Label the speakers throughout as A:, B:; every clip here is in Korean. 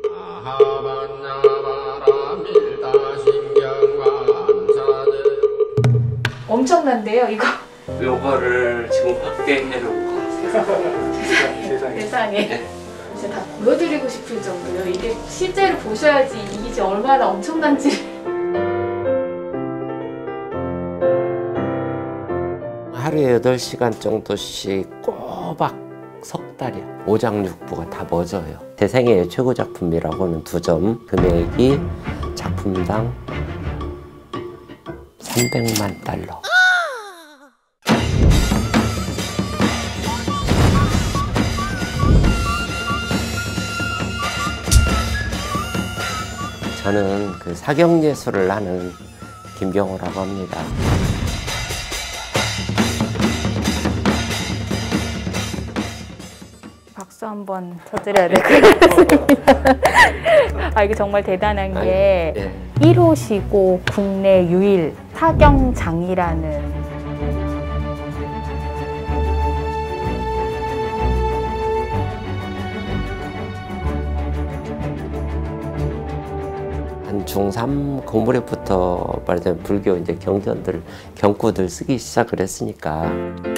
A: 엄청난데요, 이거?
B: 요거를 지금 확대해놓고
A: 세상에.
B: 네.
A: 진짜 다 보여드리고 싶을 정도예요. 이게 실제로 보셔야지 이게 얼마나 엄청난지.
C: 하루에 8시간 정도씩 꼬박 석 달이요. 오장육부가 다 멎어요. 제 생애의 최고 작품이라고는 2점. 금액이 작품당 300만 달러. 저는 그 사경예술을 하는 김경호라고 합니다.
D: 박수 한번 쳐드려야 될 것 같습니다. 아, 이게 정말 대단한 게
C: 네.
D: 1호시고 국내 유일 사경장이라는
C: 한 중3 고무렵부터 말하자면 불교 이제 경전들, 경구들 쓰기 시작을 했으니까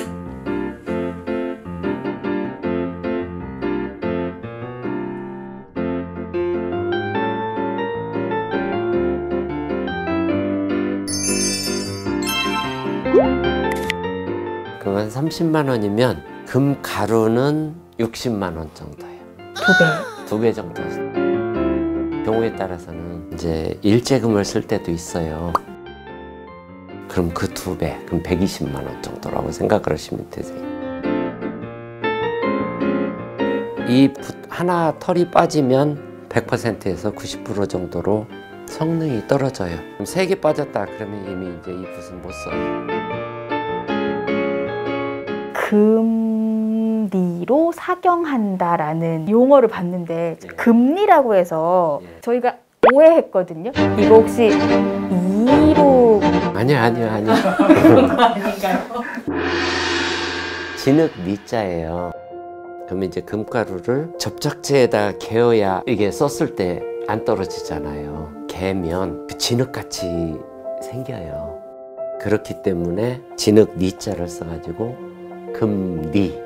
C: 그건 30만 원이면 금 가루는 60만 원 정도예요.
D: 2배.
C: 2배 정도. 경우에 따라서는 이제 일제금을 쓸 때도 있어요. 그럼 그 2배, 그럼 120만 원 정도라고 생각을 하시면 되세요. 이 하나 털이 빠지면 100%에서 90% 정도로 성능이 떨어져요. 그럼 3개 빠졌다 그러면 이미 이제 이 붓은 못 써요.
D: 금리로 사경한다라는 용어를 봤는데
C: 예.
D: 금리라고 해서
C: 예.
D: 저희가 오해했거든요. 이거 혹시 2로
C: 아니요.
A: 그런 거 아닌가요?
C: 진흙 니자예요. 그러면 이제 금가루를 접착제에다 개어야 이게 썼을 때 안 떨어지잖아요. 개면 진흙같이 생겨요. 그렇기 때문에 진흙 니자를 써가지고 금리.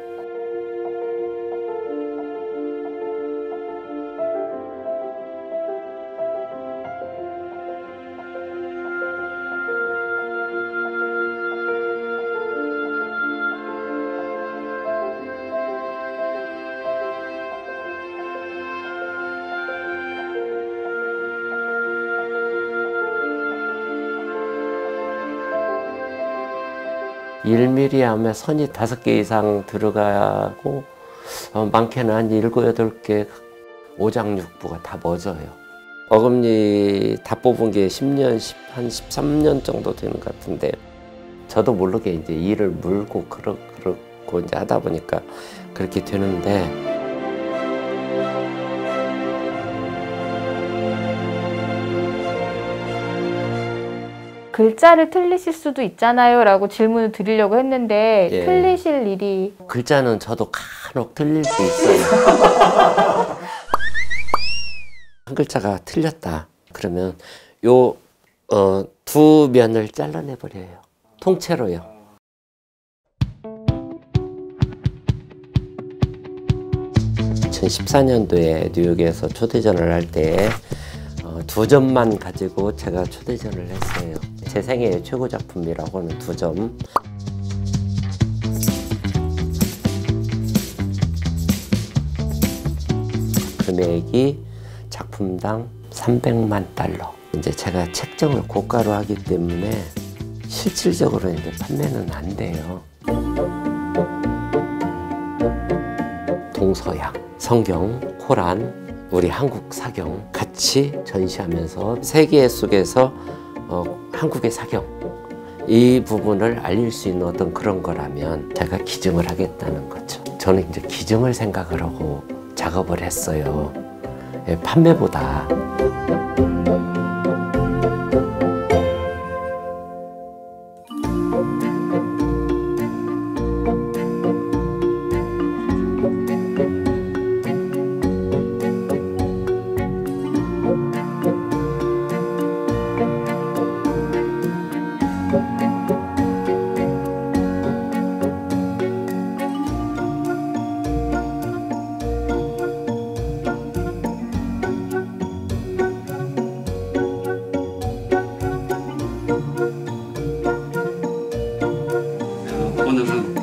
C: (1mm) 하면 선이 5개 이상 들어가고 많게는 한 7, 8개 오장육부가 다 멎어요. 어금니 다 뽑은 게 10년, 한 13년 정도 되는 것 같은데 저도 모르게 이제 이를 물고 그러고 이제 하다 보니까 그렇게 되는데
D: 글자를 틀리실 수도 있잖아요 라고 질문을 드리려고 했는데
C: 예.
D: 틀리실 일이
C: 글자는 저도 간혹 틀릴 수 있어요. 한 글자가 틀렸다 그러면 요 두 면을 잘라내 버려요. 통째로요. (2014년도에) 뉴욕에서 초대전을 할 때 2점만 가지고 제가 초대전을 했어요. 제 생애의 최고 작품이라고는 2점. 금액이 작품당 300만 달러. 이제 제가 책정을 고가로 하기 때문에 실질적으로 이제 판매는 안 돼요. 동서양, 성경, 코란, 우리 한국 사경 같이 전시하면서 세계 속에서 한국의 사경 이 부분을 알릴 수 있는 어떤 그런 거라면 제가 기증을 하겠다는 거죠. 저는 이제 기증을 생각을 하고 작업을 했어요. 예, 판매보다.
B: 오늘은